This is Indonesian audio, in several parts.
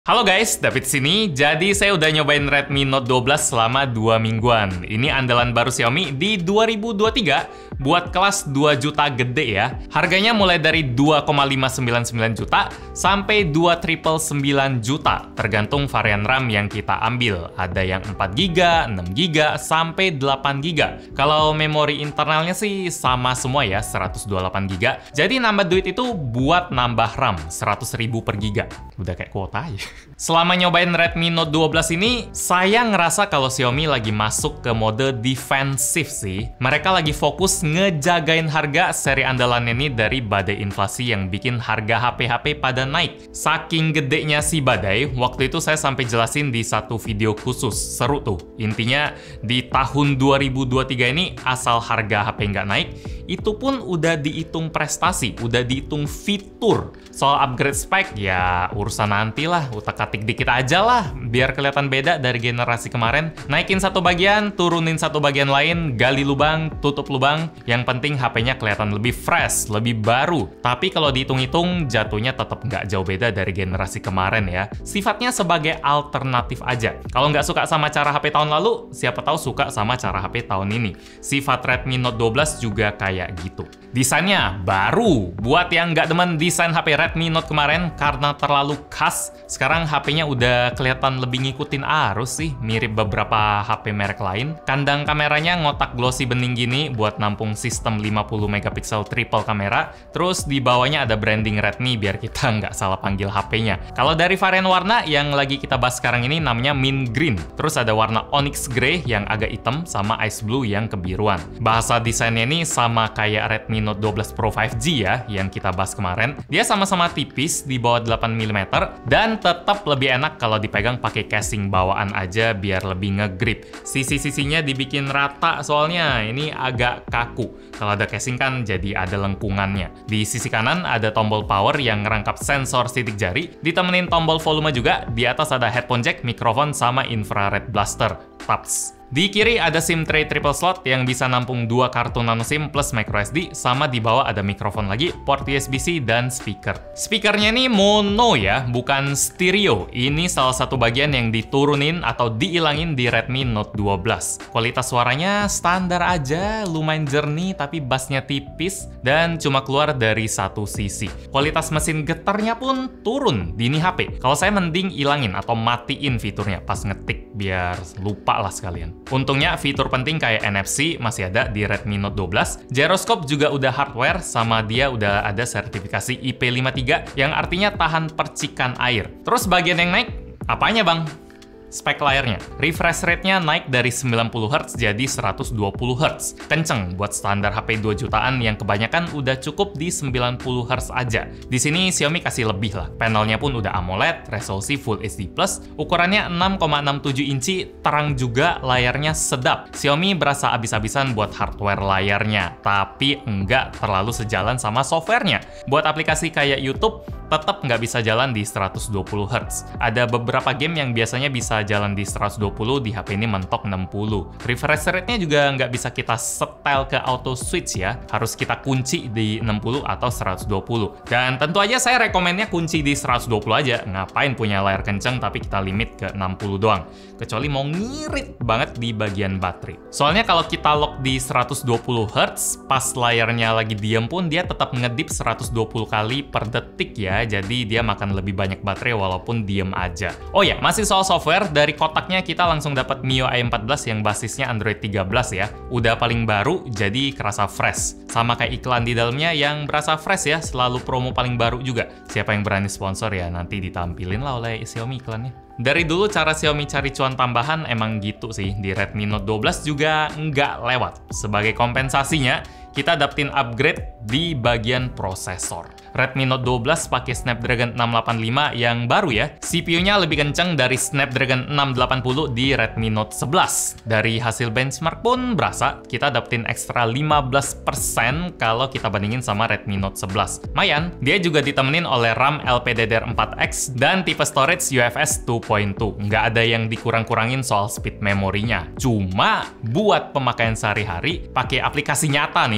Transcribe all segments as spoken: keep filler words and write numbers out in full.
Halo guys, David sini. Jadi saya udah nyobain Redmi Note dua belas selama dua mingguan. Ini andalan baru Xiaomi di dua ribu dua puluh tiga buat kelas dua juta gede ya. Harganya mulai dari dua koma lima sembilan sembilan juta sampai dua sembilan sembilan juta, tergantung varian RAM yang kita ambil. Ada yang empat giga, enam giga, sampai delapan giga. Kalau memori internalnya sih sama semua ya, seratus dua puluh delapan giga. Jadi nambah duit itu buat nambah RAM, seratus ribu per giga. Udah kayak kuota aja. Selama nyobain Redmi Note dua belas ini, saya ngerasa kalau Xiaomi lagi masuk ke mode defensif sih. Mereka lagi fokus ngejagain harga seri andalan ini dari badai inflasi yang bikin harga H P H P pada naik. Saking gedenya si badai, waktu itu saya sampai jelasin di satu video khusus. Seru tuh. Intinya, di tahun dua ribu dua puluh tiga ini, asal harga H P nggak naik, itu pun udah dihitung prestasi, udah dihitung fitur. Soal upgrade spek, ya urusan nanti lah, utak-atik dikit aja lah, biar kelihatan beda dari generasi kemarin. Naikin satu bagian, turunin satu bagian lain, gali lubang, tutup lubang. Yang penting H P-nya kelihatan lebih fresh, lebih baru. Tapi kalau dihitung-hitung, jatuhnya tetap nggak jauh beda dari generasi kemarin ya. Sifatnya sebagai alternatif aja. Kalau nggak suka sama cara H P tahun lalu, siapa tahu suka sama cara H P tahun ini. Sifat Redmi Note dua belas juga kayak gitu. Desainnya baru. Buat yang nggak demen desain H P Redmi Note kemarin karena terlalu khas, sekarang H P-nya udah kelihatan lebih ngikutin arus sih, mirip beberapa H P merek lain. Kandang kameranya ngotak glossy bening gini buat nampung sistem lima puluh megapiksel triple kamera. Terus di bawahnya ada branding Redmi biar kita nggak salah panggil H P-nya. Kalau dari varian warna yang lagi kita bahas sekarang ini namanya mint green. Terus ada warna onyx grey yang agak hitam sama ice blue yang kebiruan. Bahasa desainnya ini sama kayak Redmi Note dua belas Pro lima G ya, yang kita bahas kemarin. Dia sama-sama tipis di bawah delapan milimeter dan tetap lebih enak kalau dipegang pakai casing bawaan aja biar lebih ngegrip. Sisi-sisinya dibikin rata soalnya ini agak kaku. Kalau ada casing kan jadi ada lengkungannya. Di sisi kanan ada tombol power yang ngerangkap sensor sidik jari, ditemenin tombol volume juga. Di atas ada headphone jack, mikrofon, sama infrared blaster. Taps. Di kiri ada SIM tray triple slot yang bisa nampung dua kartu nano SIM plus micro S D, sama di bawah ada mikrofon lagi, port U S B C, dan speaker. Speakernya ini mono ya, bukan stereo. Ini salah satu bagian yang diturunin atau diilangin di Redmi Note dua belas. Kualitas suaranya standar aja, lumayan jernih tapi bassnya tipis dan cuma keluar dari satu sisi. Kualitas mesin getarnya pun turun di ini H P. Kalau saya mending ilangin atau matiin fiturnya pas ngetik biar lupa lah sekalian. Untungnya fitur penting kayak N F C masih ada di Redmi Note dua belas. Gyroscope juga udah hardware, sama dia udah ada sertifikasi I P lima tiga yang artinya tahan percikan air. Terus bagian yang naik, apanya bang? Spek layarnya. Refresh rate-nya naik dari sembilan puluh hertz jadi seratus dua puluh hertz. Kenceng buat standar H P dua jutaan yang kebanyakan udah cukup di sembilan puluh hertz aja. Di sini Xiaomi kasih lebih lah. Panelnya pun udah AMOLED, resolusi Full H D plus, ukurannya enam koma enam tujuh inci, terang juga, layarnya sedap. Xiaomi berasa abis-abisan buat hardware layarnya, tapi enggak terlalu sejalan sama softwarenya. Buat aplikasi kayak YouTube, tetap nggak bisa jalan di seratus dua puluh hertz. Ada beberapa game yang biasanya bisa jalan di seratus dua puluh, di H P ini mentok enam puluh. Refresh rate-nya juga nggak bisa kita setel ke auto switch ya. Harus kita kunci di enam puluh atau seratus dua puluh. Dan tentu aja saya rekomennya kunci di seratus dua puluh aja. Ngapain punya layar kenceng tapi kita limit ke enam puluh doang. Kecuali mau ngirit banget di bagian baterai. Soalnya kalau kita lock di seratus dua puluh hertz, pas layarnya lagi diem pun dia tetap ngedip seratus dua puluh kali per detik ya. Jadi dia makan lebih banyak baterai walaupun diem aja. Oh ya, masih soal software, dari kotaknya kita langsung dapat M I U I empat belas yang basisnya Android tiga belas ya. Udah paling baru, jadi kerasa fresh. Sama kayak iklan di dalamnya yang berasa fresh ya, selalu promo paling baru juga. Siapa yang berani sponsor ya, nanti ditampilin lah oleh Xiaomi iklannya. Dari dulu cara Xiaomi cari cuan tambahan emang gitu sih. Di Redmi Note dua belas juga nggak lewat. Sebagai kompensasinya, kita dapetin upgrade di bagian prosesor. Redmi Note dua belas pakai Snapdragon enam delapan lima yang baru ya. C P U-nya lebih kenceng dari Snapdragon enam delapan nol di Redmi Note sebelas. Dari hasil benchmark pun berasa kita dapetin ekstra lima belas persen kalau kita bandingin sama Redmi Note sebelas. Mayan, dia juga ditemenin oleh RAM L P D D R empat X dan tipe storage U F S dua titik dua. Nggak ada yang dikurang-kurangin soal speed memorinya. Cuma buat pemakaian sehari-hari, pakai aplikasi nyata nih,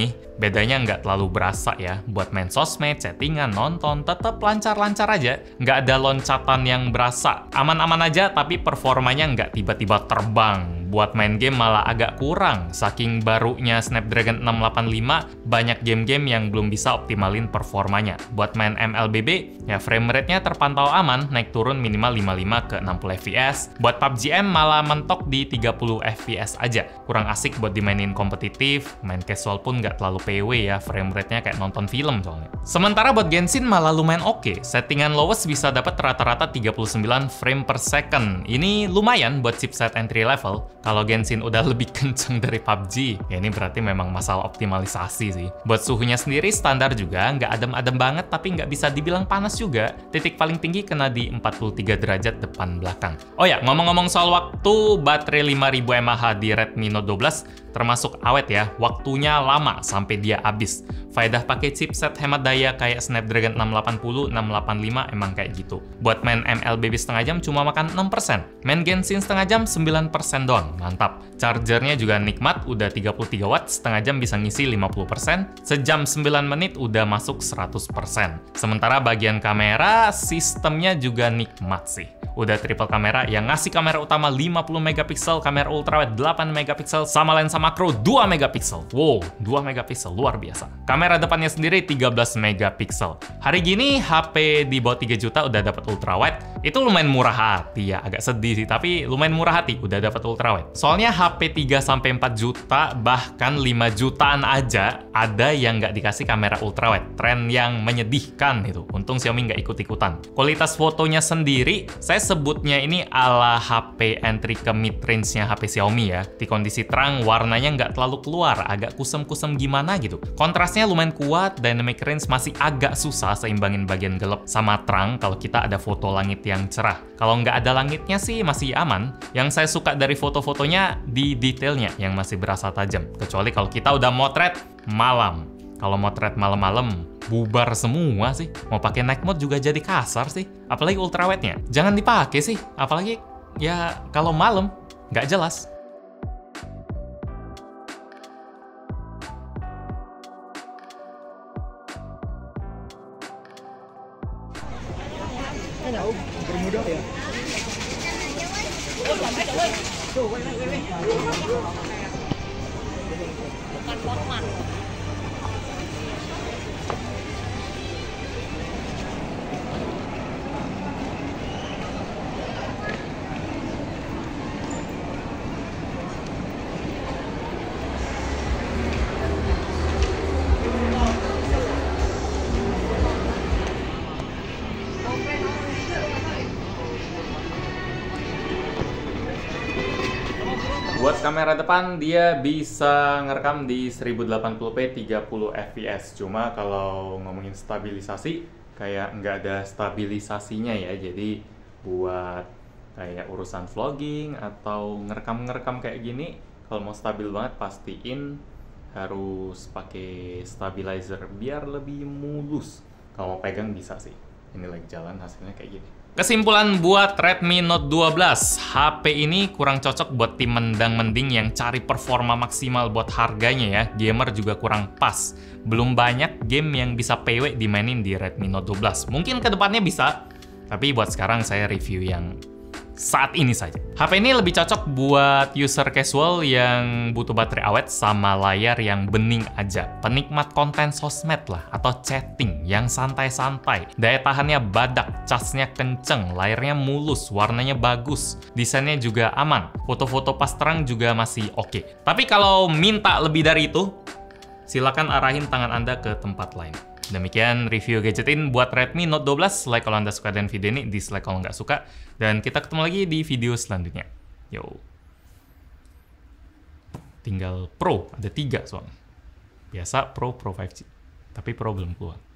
nih, bedanya nggak terlalu berasa ya. Buat main sosmed, chattingan, nonton, tetap lancar-lancar aja. Nggak ada loncatan yang berasa. Aman-aman aja, tapi performanya nggak tiba-tiba terbang. Buat main game malah agak kurang. Saking barunya Snapdragon enam delapan lima, banyak game-game yang belum bisa optimalin performanya. Buat main M L B B, ya frame rate-nya terpantau aman, naik turun minimal lima puluh lima ke enam puluh F P S. Buat P U B G M malah mentok di tiga puluh F P S aja. Kurang asik buat dimainin kompetitif, main casual pun nggak terlalu P W ya, frame rate-nya kayak nonton film soalnya. Sementara buat Genshin malah lumayan oke. Settingan lowest bisa dapat rata-rata tiga puluh sembilan frame per second. Ini lumayan buat chipset entry level. Kalau Genshin udah lebih kenceng dari P U B G, ya ini berarti memang masalah optimalisasi sih. Buat suhunya sendiri standar juga, nggak adem-adem banget tapi nggak bisa dibilang panas juga. Titik paling tinggi kena di empat puluh tiga derajat depan belakang. Oh ya, ngomong-ngomong soal waktu, baterai lima ribu mAh di Redmi Note dua belas termasuk awet ya, waktunya lama sampai dia habis. Faedah pakai chipset hemat daya kayak Snapdragon enam delapan nol, enam delapan lima emang kayak gitu. Buat main M L B B setengah jam cuma makan enam persen. Main Genshin setengah jam sembilan persen doang, mantap. Chargernya juga nikmat, udah tiga puluh tiga watt, setengah jam bisa ngisi lima puluh persen, sejam sembilan menit udah masuk seratus persen. Sementara bagian kamera, sistemnya juga nikmat sih. Udah triple kamera yang ngasih kamera utama lima puluh megapiksel, kamera ultrawide delapan megapiksel, sama lensa makro dua megapiksel. Wow, dua megapiksel, luar biasa. Kamera depannya sendiri tiga belas megapiksel. Hari gini H P di bawah tiga juta udah dapat ultrawide. Itu lumayan murah hati ya, agak sedih sih, tapi lumayan murah hati udah dapat ultrawide. Soalnya H P tiga sampai empat juta, bahkan lima jutaan aja ada yang nggak dikasih kamera ultrawide. Tren yang menyedihkan itu. Untung Xiaomi nggak ikut-ikutan. Kualitas fotonya sendiri, saya sebutnya ini ala H P entry ke mid-range-nya H P Xiaomi ya. Di kondisi terang, warnanya nggak terlalu keluar, agak kusem-kusem gimana gitu. Kontrasnya lumayan kuat, dynamic range masih agak susah seimbangin bagian gelap sama terang kalau kita ada foto langit yang cerah. Kalau nggak ada langitnya sih masih aman. Yang saya suka dari foto-fotonya di detailnya yang masih berasa tajam. Kecuali kalau kita udah motret malam. Kalau motret malam-malam, bubar semua sih. Mau pakai night mode juga jadi kasar sih. Apalagi ultrawide-nya. Jangan dipakai sih. Apalagi ya kalau malam, nggak jelas. Bermuda ya. Bukan format. Buat kamera depan, dia bisa ngerekam di seribu delapan puluh p tiga puluh F P S. Cuma kalau ngomongin stabilisasi, kayak nggak ada stabilisasinya ya. Jadi buat kayak urusan vlogging atau ngerekam-ngerekam kayak gini, kalau mau stabil banget pastiin harus pakai stabilizer biar lebih mulus. Kalau mau pegang bisa sih. Ini lagi jalan hasilnya kayak gini. Kesimpulan buat Redmi Note dua belas, H P ini kurang cocok buat tim mendang-mending yang cari performa maksimal buat harganya ya. Gamer juga kurang pas. Belum banyak game yang bisa P W dimainin di Redmi Note dua belas. Mungkin kedepannya bisa, tapi buat sekarang saya review yang saat ini saja. H P ini lebih cocok buat user casual yang butuh baterai awet sama layar yang bening aja. Penikmat konten sosmed lah, atau chatting yang santai-santai. Daya tahannya badak, casnya kenceng, layarnya mulus, warnanya bagus, desainnya juga aman. Foto-foto pas terang juga masih oke. Tapi kalau minta lebih dari itu, silakan arahin tangan Anda ke tempat lain. Demikian review gadgetin buat Redmi Note dua belas. Like kalau Anda suka dengan video ini, dislike kalau nggak suka. Dan kita ketemu lagi di video selanjutnya. Yo. Tinggal Pro, ada tiga soalnya. Biasa Pro, Pro lima G. Tapi Pro belum keluar.